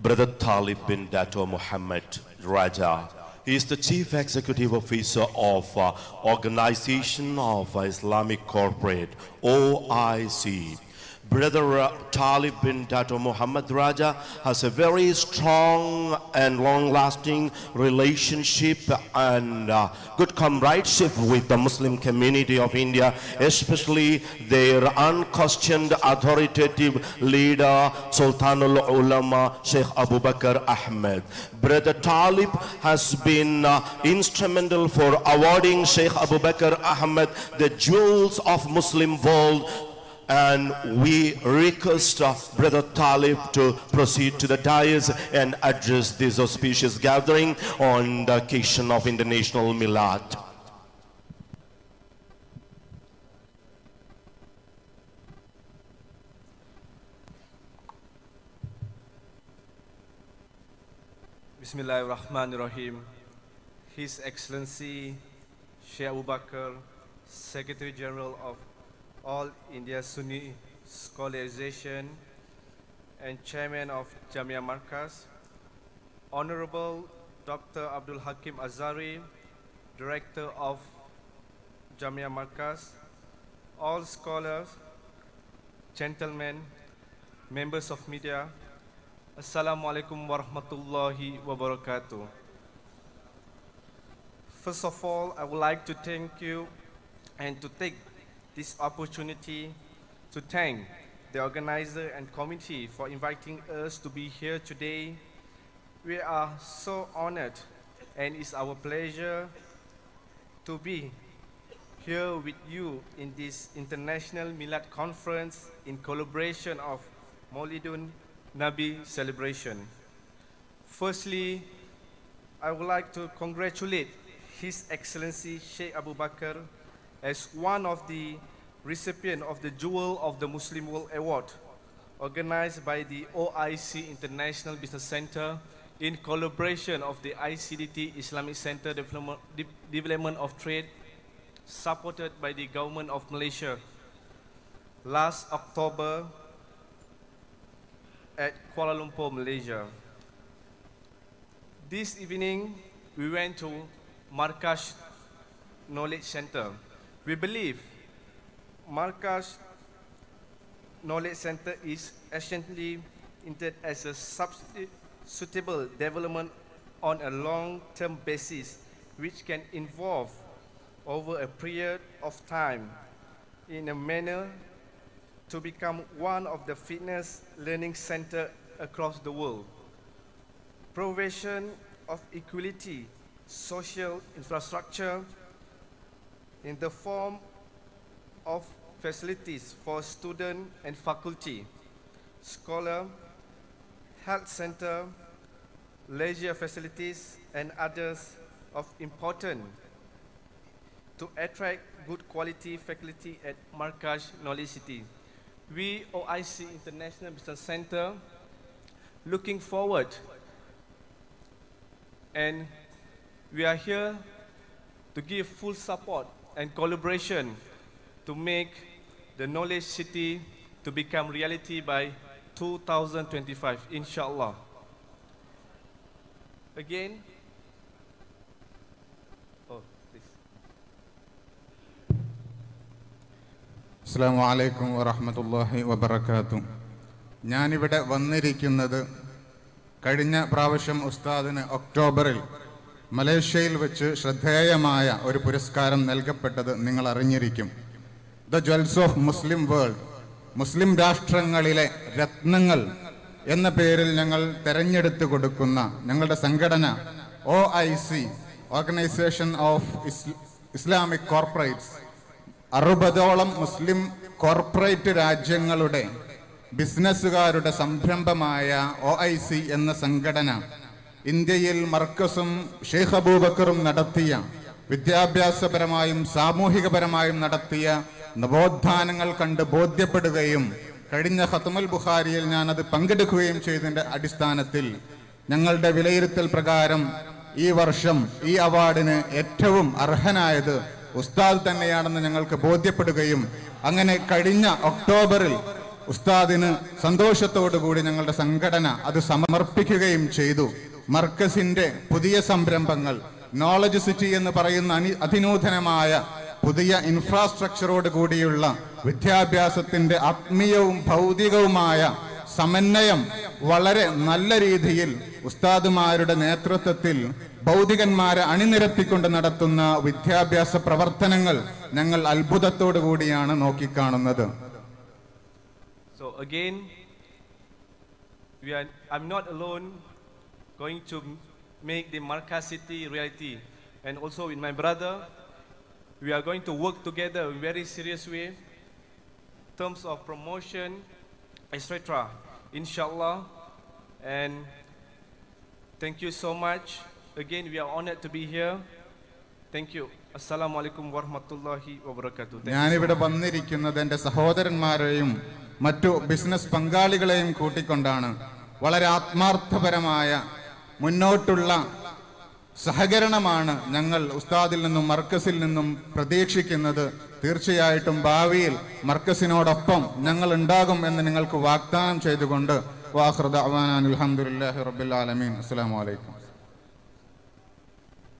Brother Talib bin Dato Muhammad Raja. He is the Chief Executive Officer of Organization of Islamic Corporate, OIC. Brother Talib bin Dato Muhammad Raja has a very strong and long-lasting relationship and good comradeship with the Muslim community of India, especially their unquestioned authoritative leader, Sultanul Ulama Sheikh Abu Bakr Ahmed. Brother Talib has been instrumental for awarding Sheikh Abu Bakr Ahmed the jewels of Muslim world. And we request Brother Talib to proceed to the dais and address this auspicious gathering on the occasion of International Milad. Bismillahirrahmanirrahim. His Excellency Sheikh Abu Bakr, Secretary General of All India Sunni Scholarization and Chairman of Jamia Markaz, Honorable Dr. Abdul Hakim Azari, Director of Jamia Markaz, all scholars, gentlemen, members of media, Assalamu alaikum warahmatullahi wabarakatuh. First of all, I would like to thank you and to take this opportunity to thank the organizer and committee for inviting us to be here today. We are so honored and it's our pleasure to be here with you in this International Milad Conference in collaboration of Maulidun Nabi celebration. Firstly, I would like to congratulate His Excellency Sheikh Abu Bakr as one of the recipients of the Jewel of the Muslim World Award, organized by the OIC International Business Center in collaboration of the ICDT Islamic Center Development of Trade, supported by the Government of Malaysia. Last October at Kuala Lumpur, Malaysia. This evening, we went to Markaz Knowledge Center. We believe Markaz Knowledge Center is essentially intended as a suitable development on a long-term basis, which can evolve over a period of time in a manner to become one of the fitness learning centers across the world. Provision of equality, social infrastructure, in the form of facilities for student and faculty, scholar, health center, leisure facilities, and others of importance to attract good quality faculty at Markaz Knowledge City. We, OIC International Business Center, looking forward, and we are here to give full support and collaboration to make the Knowledge City to become reality by 2025, inshallah. Again, please. Assalamu alaikum wa rahmatullahi wa barakatuh. ഞാനിവിടെ വന്നിരിക്കുന്നത് കഴിഞ്ഞ പ്രാവശ്യം ഉസ്താദിന് ഒക്ടോബറിൽ മലേഷ്യയിൽ വെച്ച് ശ്രദ്ധേയമായ ഒരു പുരസ്കാരം നൽകപ്പെട്ടത് നിങ്ങൾ അറിഞ്ഞിരിക്കും. The jewels of Muslim world, മുസ്ലിം രാഷ്ട്രങ്ങളിലെ രത്നങ്ങൾ എന്ന പേരിൽ ഞങ്ങൾ തെരഞ്ഞെടുത്തു കൊടുക്കുന്ന ഞങ്ങളുടെ സംഘടന OIC, organisation of Islamic corporates, 60ഓളം മുസ്ലിം കോർപ്പറേറ്റ് രാജ്യങ്ങളുടെ ബിസിനസ്സുകാരുടെ സംരംഭമായ OIC എന്ന സംഘടന ഇന്ത്യയിൽ മർക്കസും ഷെയ്ഖ് അബൂബക്കറും നടത്തിയ വിദ്യാഭ്യാസപരമായും സാമൂഹികപരമായും നടത്തിയ നവോത്ഥാനങ്ങൾ കണ്ട് ബോധ്യപ്പെടുകയും കഴിഞ്ഞ ഖത്മുൽ ബുഖാരിയിൽ ഞാനത് പങ്കെടുക്കുകയും ചെയ്തതിൻ്റെ അടിസ്ഥാനത്തിൽ ഞങ്ങളുടെ വിലയിരുത്തൽ പ്രകാരം ഈ വർഷം ഈ അവാർഡിന് ഏറ്റവും അർഹനായത് ഉസ്താദ് തന്നെയാണെന്ന് ഞങ്ങൾക്ക് ബോധ്യപ്പെടുകയും അങ്ങനെ കഴിഞ്ഞ ഒക്ടോബറിൽ ഉസ്താദിന് സന്തോഷത്തോടുകൂടി ഞങ്ങളുടെ സംഘടന അത് സമർപ്പിക്കുകയും ചെയ്തു. മർക്കസിന്റെ പുതിയ സംരംഭങ്ങൾ, നോളജ് സിറ്റി എന്ന് പറയുന്ന അതിനൂതനമായ പുതിയ ഇൻഫ്രാസ്ട്രക്ചറോട് കൂടിയുള്ള വിദ്യാഭ്യാസത്തിന്റെ ആത്മീയവും ഭൗതികവുമായ സമന്വയം വളരെ നല്ല രീതിയിൽ ഉസ്താദുമാരുടെ നേതൃത്വത്തിൽ ഭൗതികന്മാരെ അണിനിരത്തിക്കൊണ്ട് നടത്തുന്ന വിദ്യാഭ്യാസ പ്രവർത്തനങ്ങൾ ഞങ്ങൾ അത്ഭുതത്തോടു കൂടിയാണ് നോക്കിക്കാണുന്നത്. So again, I'm not alone going to make the Markaz City reality, and also with my brother, we are going to work together in very serious way in terms of promotion, etc. Inshallah. And thank you so much. Again, we are honored to be here. Thank you. Assalamu alaikum warahmatullahi wabarakatuh. ഞാനിവിടെ വന്നിരിക്കുന്നത് എൻ്റെ സഹോദരന്മാരെയും മറ്റു business പങ്കാളികളെയും കൂട്ടിക്കൊണ്ടാണ്. വളരെ ആത്മാർത്ഥപരമായ മുന്നോട്ടുള്ള സഹകരണമാണ് ഞങ്ങൾ ഉസ്താദിൽ നിന്നും മർക്കസിൽ നിന്നും പ്രതീക്ഷിക്കുന്നത്. തീർച്ചയായിട്ടും ഭാവിയിൽ മർക്കസിനോടൊപ്പം ഞങ്ങൾ ഉണ്ടാകും എന്ന് നിങ്ങൾക്ക് വാഗ്ദാനം ചെയ്തുകൊണ്ട് വാഖിറു ദഅ്വാനാ അൽഹംദുലില്ലാഹി റബ്ബിൽ ആലമീൻ. അസ്സലാമു അലൈക്കും.